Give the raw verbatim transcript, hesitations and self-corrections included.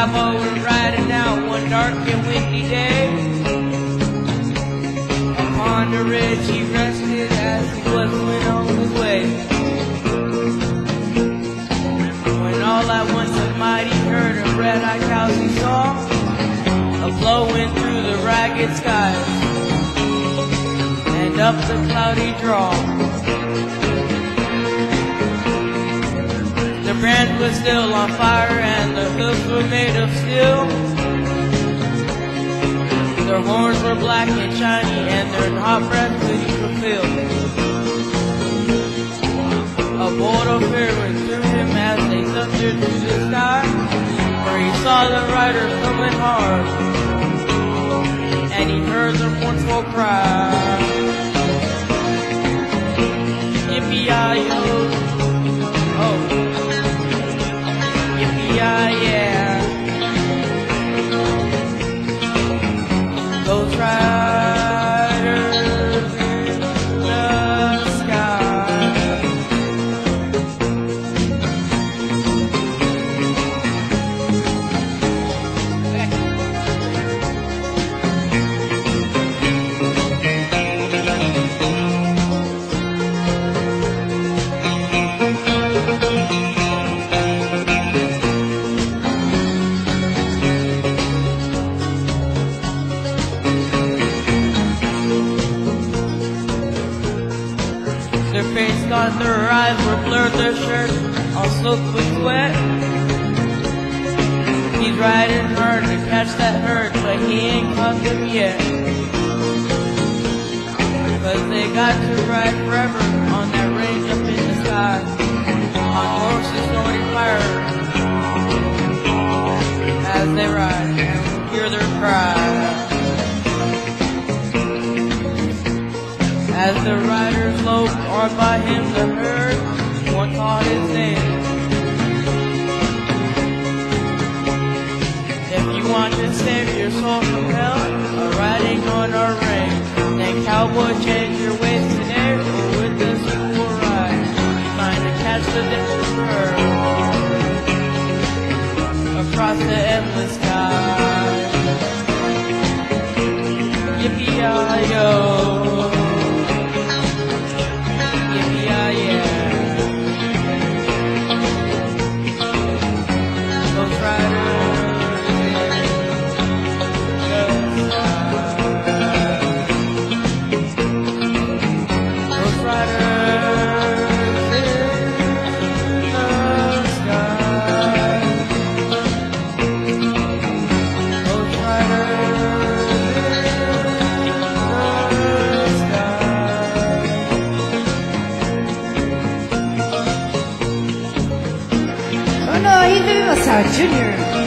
cowboy went riding out one dark and windy day. Upon the ridge he rested as he was went on his way. When all at once a mighty herd of red-eyed cows he saw, a blowing through the ragged skies and up the cloudy draw. The brand was still on fire and the hoofs were made of steel. Their horns were black and shiny and their hot breath could you could feel. A bolt of fear went through him as they thundered through the sky, for he saw the rider coming hard and he heard their mournful cry. Yippee-yi-yo, oh, yippee-yi-yeah. Those riders in the sky. Their face gone, their eyes were blurred, their shirts all soaked with sweat. He's riding hard to catch that herd, but he ain't caught them yet. Cause they got to ride forever on that range up in the sky, on horses snorting fire as they ride and hear their cry. As the riders loped on by him, the herd, one called his name. If you want to save your soul from hell, a riding on our range, then cowboy, change your ways today, or with us you will ride, trying to catch the distant herd across the endless sky. Yippee-yi-yo. Junior